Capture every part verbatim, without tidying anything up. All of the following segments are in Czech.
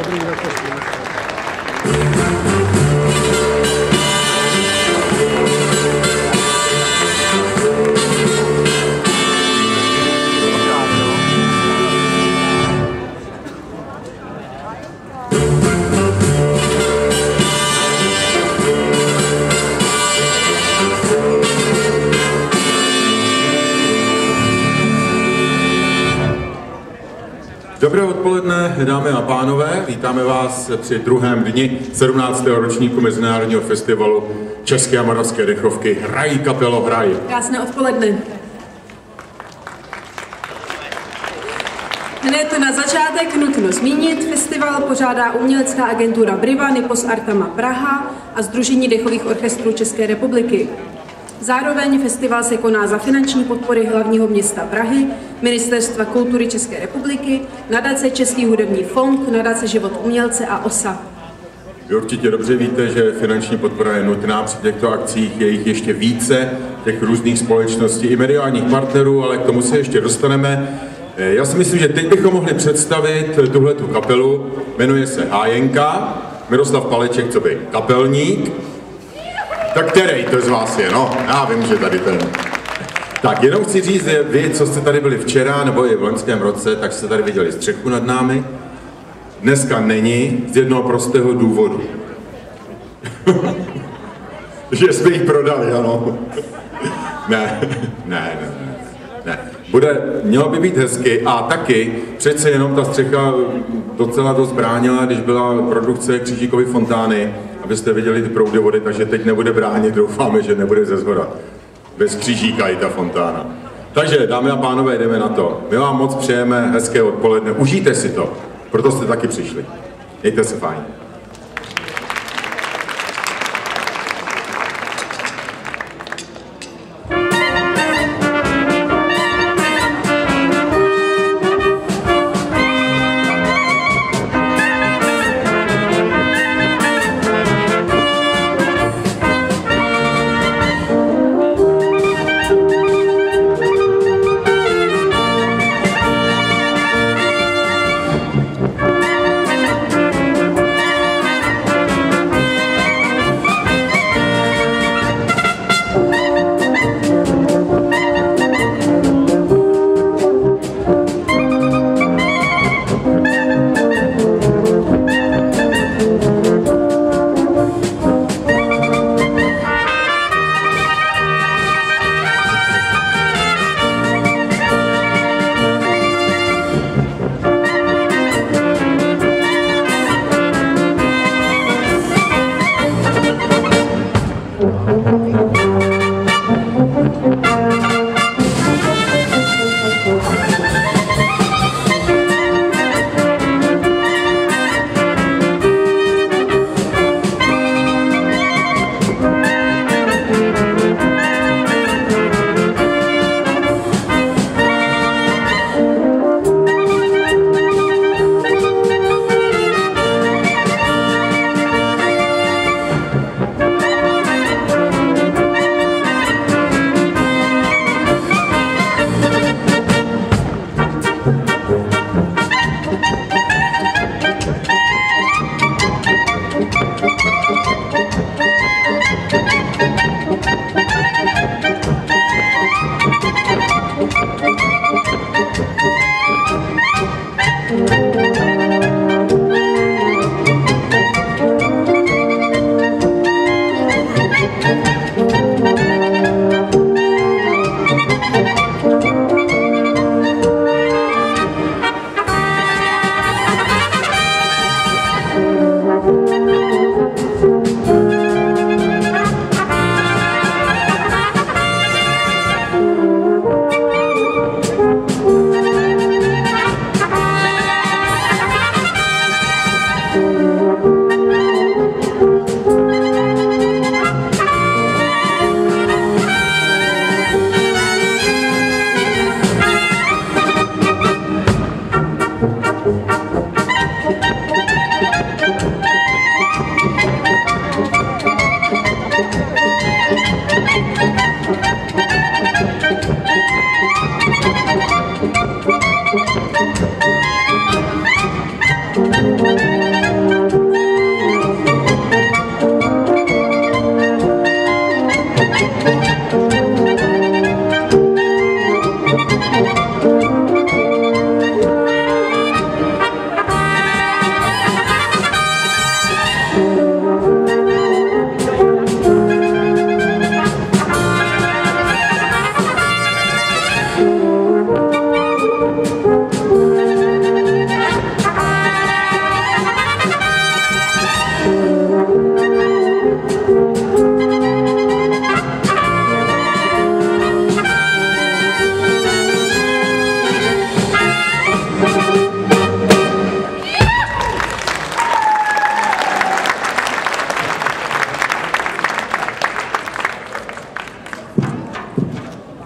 Dobré odpoledne, dámy a pánové, vítáme vás při druhém dni sedmnáctého ročníku Mezinárodního festivalu české a moravské dechovky Hraj, kapelo, hraj. Krásné odpoledne. Hned na začátek nutno zmínit, festival pořádá umělecká agentura Briva, Nipos Artama Praha a Sdružení dechových orchestrů České republiky. Zároveň festival se koná za finanční podpory hlavního města Prahy, Ministerstva kultury České republiky, nadace Český hudební fond, nadace Život umělce a O S A. Vy určitě dobře víte, že finanční podpora je nutná při těchto akcích, je jich ještě více, těch různých společností i mediálních partnerů, ale k tomu se ještě dostaneme. Já si myslím, že teď bychom mohli představit tuhletu kapelu, jmenuje se Hájenka, Miroslav Paleček, co by kapelník. Tak který to z vás je, no, já vím, že tady ten. Tak jenom chci říct, že vy, co jste tady byli včera, nebo i v loňském roce, tak jste tady viděli střechu nad námi. Dneska není, z jednoho prostého důvodu. Že jsme jich prodali, ano. ne, ne, ne, ne. Bude, mělo by být hezky a taky přece jenom ta střecha docela dost bránila, když byla produkce Křížíkovy fontány, abyste viděli ty proudy vody, takže teď nebude bránit, doufáme, že nebude ze zhora. Bez křížíka i ta fontána. Takže, dámy a pánové, jdeme na to. My vám moc přejeme hezké odpoledne, užijte si to, proto jste taky přišli. Mějte se fajn.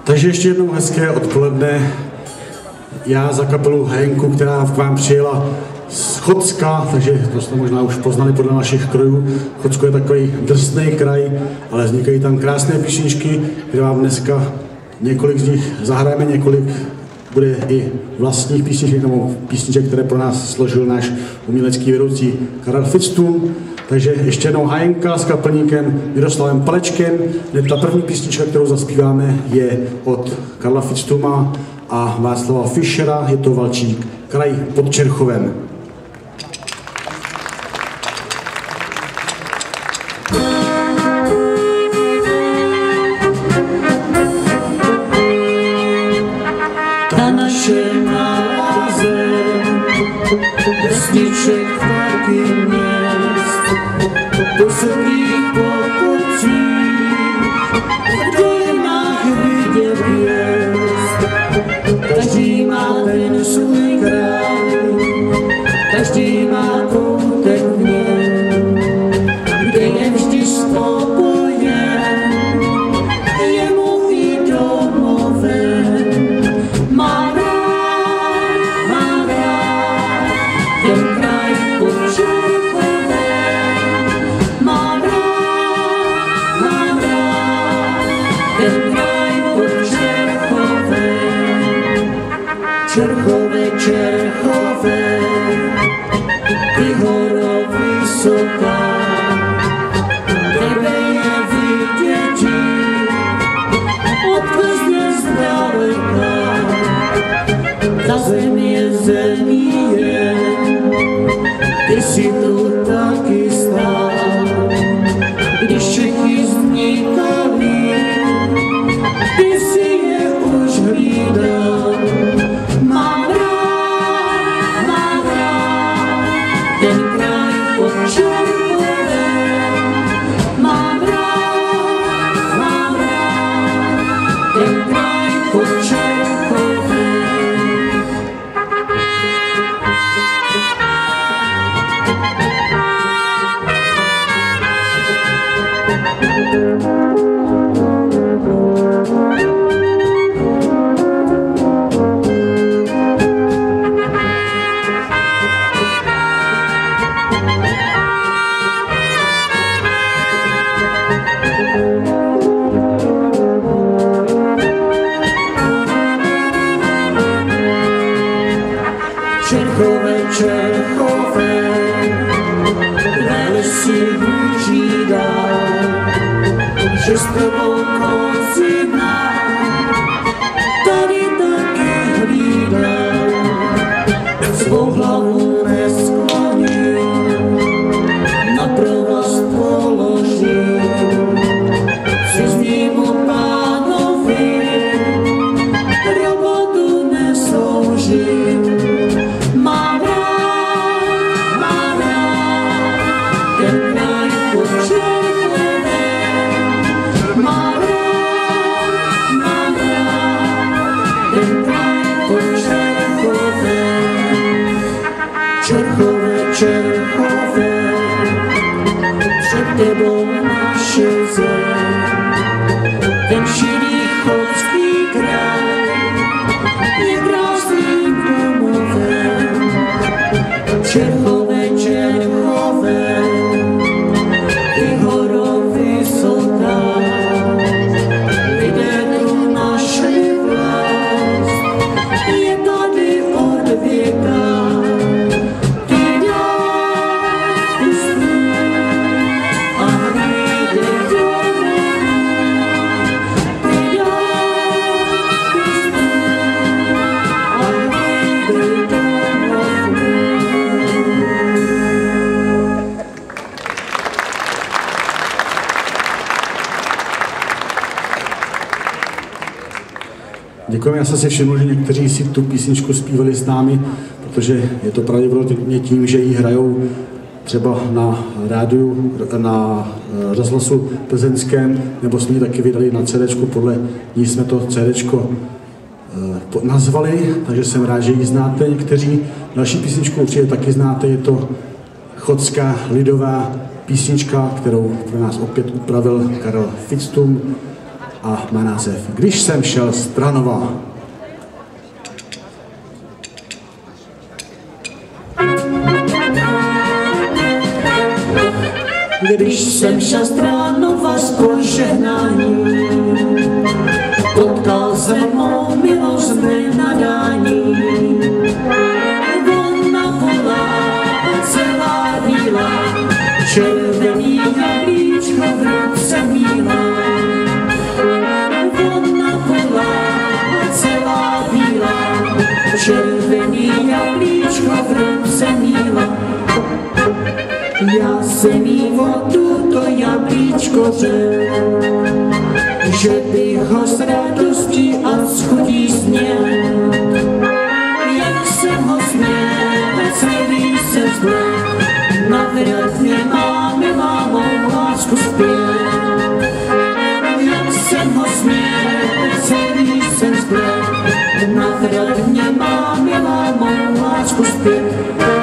Takže ještě jednou hezké odpoledne. Já za kapelu Hajenku, která k vám přijela z Chocka, takže to jste možná už poznali podle našich krojů. Chocko je takový drsný kraj, ale vznikají tam krásné písničky, které vám dneska několik z nich zahrajeme, několik bude i vlastních písniček, nebo písniček, které pro nás složil náš umělecký vedoucí Karel Fitztum. Takže ještě jednou Hajenka s kapelníkem Miroslavem Palečkem. Ta první písnička, kterou zaspíváme, je od Karla Fitztuma a Václava Fischera, je to Valčík, kraj pod Čerchovem. Ta naše malá zem, vesniček taky měst, posledních pokocí, v dolinách vidět hvězd. Každý má ten svůj kraj, každý má koutek v něm, kde je vždy spokojen, je mu i domovem. Má rád, má rád ten kraj pod Čerchovem. Má rád, má rád ten kraj pod Čerchovem. Čerchové, Čerchové, ty horo vysoká, tebe je vidět od Plzně zdaleka. Ta zem je zemí jen, ty si tu taky stál, když Čechy vznikaly, ty si je už hlídal. Mám rád, mám rád ten kraj pod Čerchovem. Mám rád, mám rád ten kraj pod Čerchovem. Čerchové, Čerchové, dali si vůči dál, že s tebou konzina tady taky hlídal. Svou hlavu nesklonil, na provaz položil, ciznímu pánovi robotu nesloužil. Mám rád, mám rád ten kraj pod Čerchovem. Mám rád, mám rád ten kraj pod Čerchovem. Čerchové, Čerchové, před tebou naše zem, ten širý chodský kraj je krásným domovem. Čerchové, Čerchové, ty horo vysoká, lidé tu naši vlast, je tady od věka. Ty dál pustů a hlídej domů, ty dál pustů a hlídej domů. Děkujeme, já jsem si všiml, že někteří si tu písničku zpívali s námi, protože je to pravděpodobně tím, že ji hrajou třeba na rádiu, na rozhlasu plzeňském, nebo jsme ji taky vydali na CDčku, podle ní jsme to CDčko nazvali, takže jsem rád, že ji znáte někteří. Další písničku určitě taky znáte, je to chodská lidová písnička, kterou pro nás opět upravil Karel Fitztum. a má název Když jsem šel z Trhanova. Když jsem šel z Trhanova z požehnání, potkal jsem mou milost v nadání. Ona byla celá bílá, červený jablíčko v ruce míla. Ona byla celá bílá, červený jablíčko v ruce míla. Já jsem jí vodu to jablíčko řekl, že bych ho s radostí a s chutí směl. Jak jsem ho směl, celý se zblek, navratně máme mámou lásku zpět. Jak jsem ho směl, celý se zblek, navratně máme mámou lásku zpět.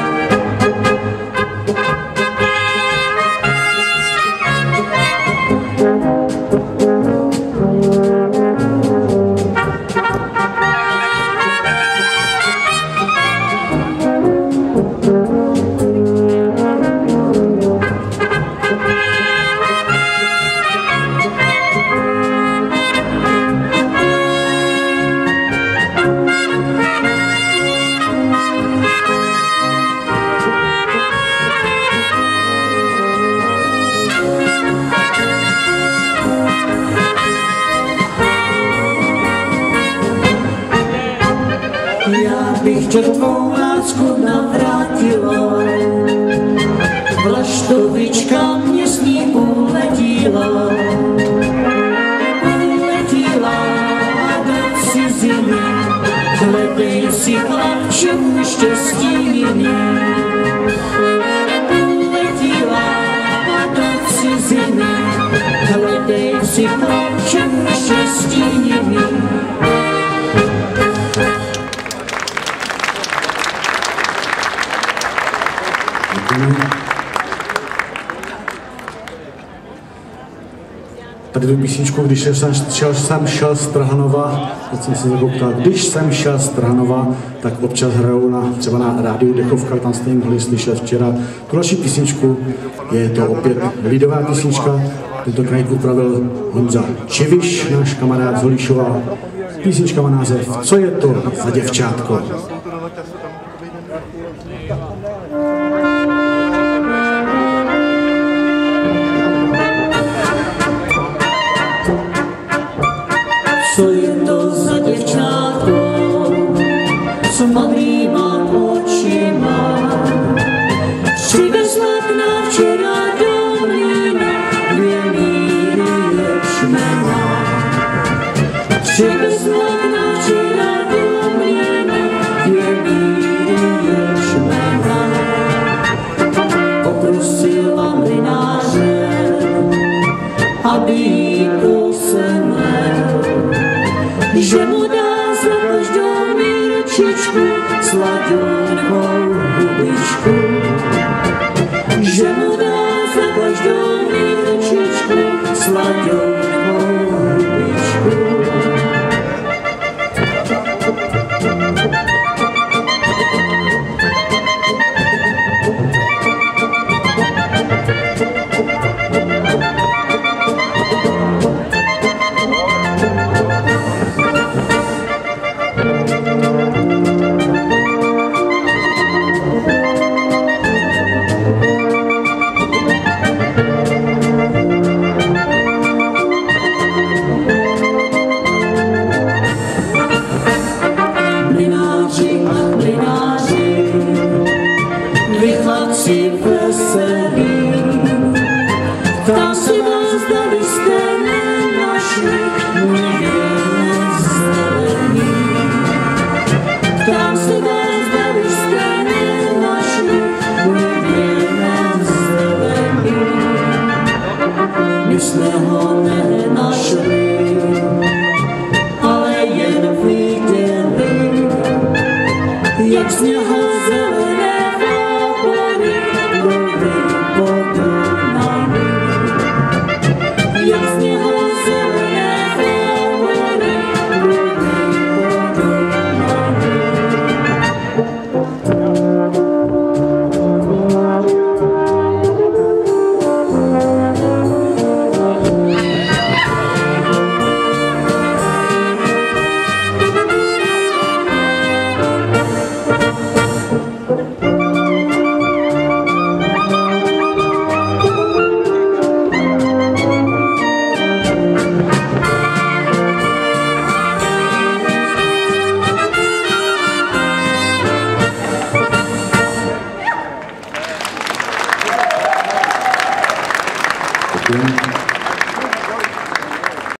Já bych tě tvou lásku navrátila, vlaštovička mě s ní uletíla. Uletíla do ciziny, hledej si chlapče můj štěstí jiný. Uletíla do ciziny, hledej si chlapče můj štěstí jiný. Tady tu písničku, když jsem šel, jsem šel z Trhanova, teď jsem si zakoukal, když jsem šel z Trhanova, tak občas hrajou na, třeba na rádiu Dechovka, tam jste jim mohli slyšet včera. Tu další písničku je to opět lidová písnička, tentokrát upravil Honza Čiviš, náš kamarád z Holíšova. Písnička má název Co je to za děvčátko? Co je to za děvčátko s modrýma očima? Přivezla k nám včera do mlýna dvě míry ječmena. Přivezla k nám včera do mlýna dvě míry ječmena. Poprosila mlynáře, aby jí posemlel, že mu dá za každou míručičku sladoukou hubičku. Že mu dá za každou míručičku sladoukou